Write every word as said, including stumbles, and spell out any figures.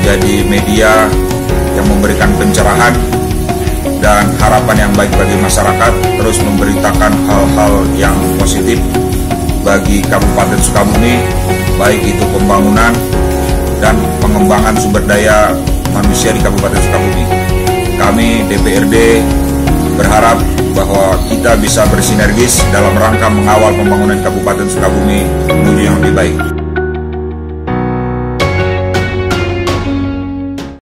menjadi media yang memberikan pencerahan dan harapan yang baik bagi masyarakat, terus memberitakan hal-hal yang positif bagi Kabupaten Sukabumi, baik itu pembangunan dan pengembangan sumber daya manusia di Kabupaten Sukabumi. Kami D P R D berharap bahwa kita bisa bersinergis dalam rangka mengawal pembangunan Kabupaten Sukabumi menuju yang lebih baik.